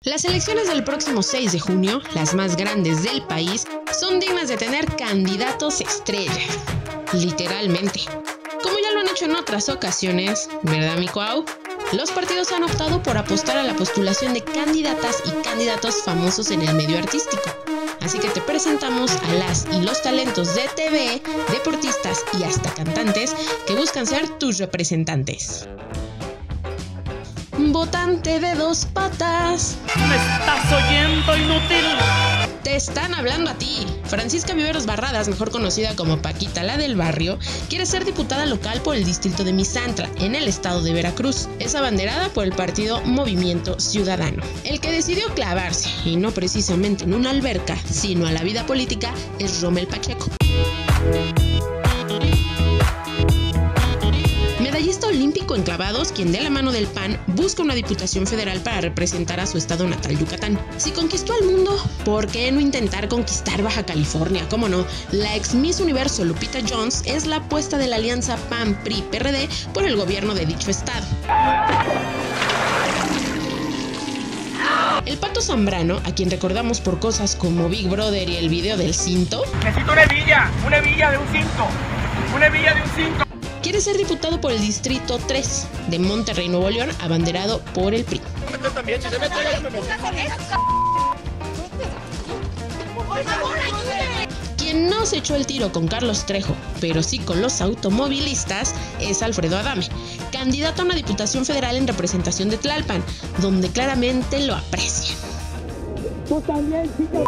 Las elecciones del próximo 6 de junio, las más grandes del país, son dignas de tener candidatos estrella. Literalmente. Como ya lo han hecho en otras ocasiones, ¿verdad, mi Cuau? Los partidos han optado por apostar a la postulación de candidatas y candidatos famosos en el medio artístico. Así que te presentamos a las y los talentos de TV, deportistas y hasta cantantes que buscan ser tus representantes. Votante de dos patas. ¿Me estás oyendo, inútil? Te están hablando a ti. Francisca Viveros Barradas, mejor conocida como Paquita la del Barrio, quiere ser diputada local por el distrito de Misantla, en el estado de Veracruz. Es abanderada por el partido Movimiento Ciudadano. El que decidió clavarse, y no precisamente en una alberca, sino a la vida política, es Rommel Pacheco. Medallista olímpico en clavados, quien de la mano del PAN busca una diputación federal para representar a su estado natal, Yucatán. Si conquistó al mundo, ¿por qué no intentar conquistar Baja California? ¿Cómo no? La ex Miss Universo Lupita Jones es la apuesta de la alianza PAN-PRI-PRD por el gobierno de dicho estado. El Pato Zambrano, a quien recordamos por cosas como Big Brother y el video del cinto. Necesito una hebilla de un cinto, Quiere ser diputado por el Distrito 3 de Monterrey, Nuevo León, abanderado por el PRI. Quien no se echó el tiro con Carlos Trejo, pero sí con los automovilistas, es Alfredo Adame, candidato a una diputación federal en representación de Tlalpan, donde claramente lo aprecian. Tú también, chico.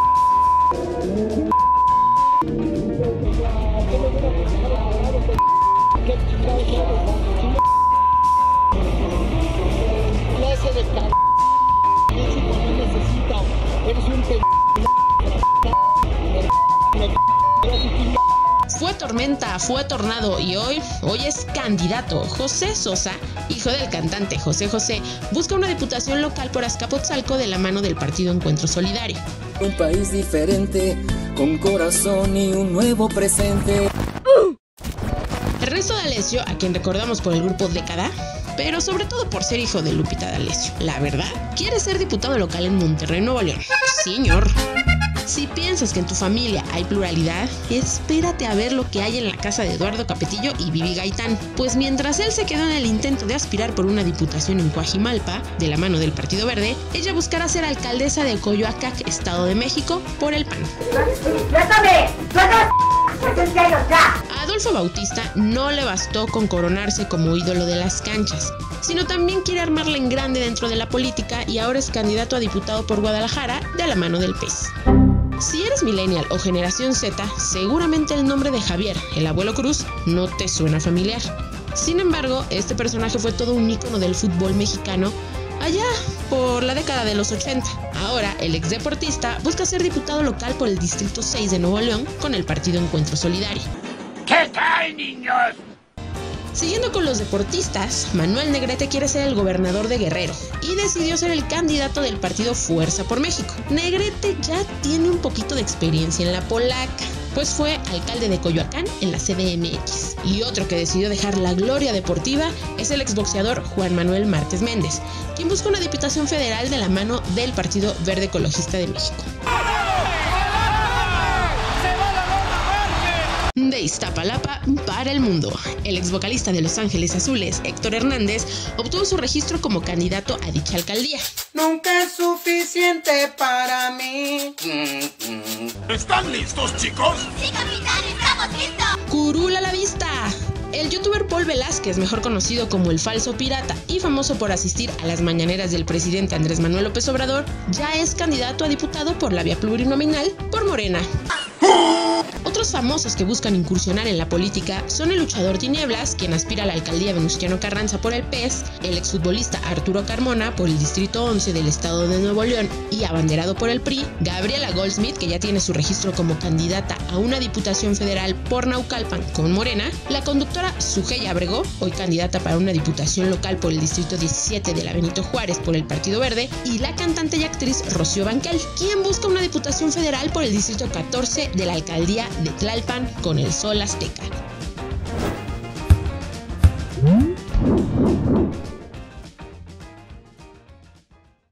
Clase de c******, México no necesita, eres un Fue tormenta, fue tornado y hoy es candidato. José Sosa, hijo del cantante José José, busca una diputación local por Azcapotzalco de la mano del partido Encuentro Solidario. Un país diferente, con corazón y un nuevo presente. Ernesto D'Alessio, a quien recordamos por el grupo Década, pero sobre todo por ser hijo de Lupita D'Alessio, la verdad, quiere ser diputado local en Monterrey, Nuevo León. Señor. Si piensas que en tu familia hay pluralidad, espérate a ver lo que hay en la casa de Eduardo Capetillo y Vivi Gaitán. Pues mientras él se quedó en el intento de aspirar por una diputación en Coajimalpa, de la mano del Partido Verde, ella buscará ser alcaldesa de Coyoacac, Estado de México, por el PAN. A Adolfo Bautista no le bastó con coronarse como ídolo de las canchas, sino también quiere armarla en grande dentro de la política y ahora es candidato a diputado por Guadalajara de la mano del PES. Si eres millennial o generación Z, seguramente el nombre de Javier, el abuelo Cruz, no te suena familiar. Sin embargo, este personaje fue todo un ícono del fútbol mexicano allá por la década de los 80. Ahora, el exdeportista busca ser diputado local por el Distrito 6 de Nuevo León con el partido Encuentro Solidario. ¿Qué cae, niños? Siguiendo con los deportistas, Manuel Negrete quiere ser el gobernador de Guerrero y decidió ser el candidato del partido Fuerza por México. Negrete ya tiene un poquito de experiencia en la polaca, pues fue alcalde de Coyoacán en la CDMX. Y otro que decidió dejar la gloria deportiva es el exboxeador Juan Manuel Márquez Méndez, quien busca una diputación federal de la mano del Partido Verde Ecologista de México. De Iztapalapa para el mundo. El ex vocalista de Los Ángeles Azules, Héctor Hernández, obtuvo su registro como candidato a dicha alcaldía. Nunca es suficiente para mí. ¿Están listos, chicos? ¡Sí, capitán! ¡Estamos listos! ¡Curula a la vista! El youtuber Paul Velázquez, mejor conocido como el Falso Pirata y famoso por asistir a las mañaneras del presidente Andrés Manuel López Obrador, ya es candidato a diputado por la vía plurinominal por Morena. Otros famosos que buscan incursionar en la política son el luchador Tinieblas, quien aspira a la alcaldía Venustiano Carranza por el PES, el exfutbolista Arturo Carmona por el Distrito 11 del estado de Nuevo León y abanderado por el PRI, Gabriela Goldsmith, que ya tiene su registro como candidata a una diputación federal por Naucalpan con Morena, la conductora Sujei Abrego, hoy candidata para una diputación local por el Distrito 17 de la Benito Juárez por el Partido Verde, y la cantante y actriz Rocío Banquel, quien busca una diputación federal por el Distrito 14 de la alcaldía de Tlalpan con el Sol Azteca.